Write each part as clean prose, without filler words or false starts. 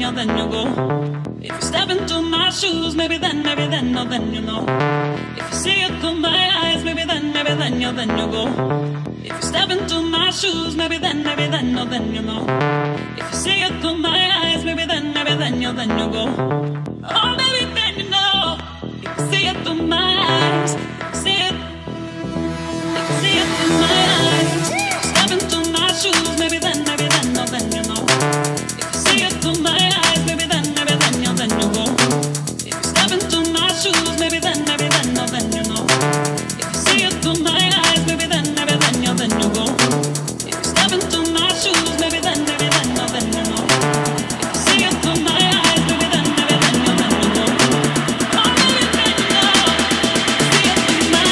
then you go. If you step into my shoes, maybe then, no, then you know. If you see it through my eyes, maybe then you go. If you step into my shoes, maybe then, no, then you know. If you see it through my eyes, maybe then you go. Oh, maybe then you know. If you see it through my eyes, see it. If you see it through my eyes, if you step into my shoes, maybe then, no, then you know. If you see it through my eyes, maybe then you go. If you step into my shoes, maybe then, no, then you know. If you see it through my eyes, maybe then you go. If you step into my shoes, maybe then, no, then you know. If you see it through my eyes, maybe then you go. Oh, maybe then you know. See it through my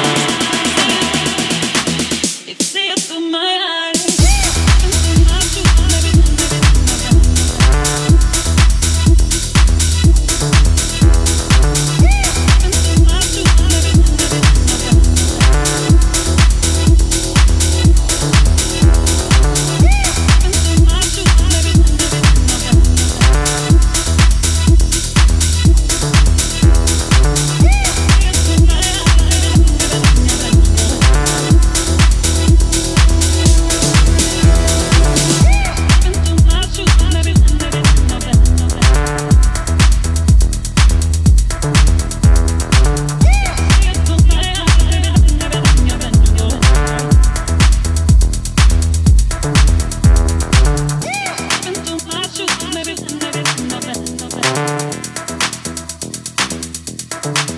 eyes. If you see it through my eyes, into my shoes, maybe then you go. Maybe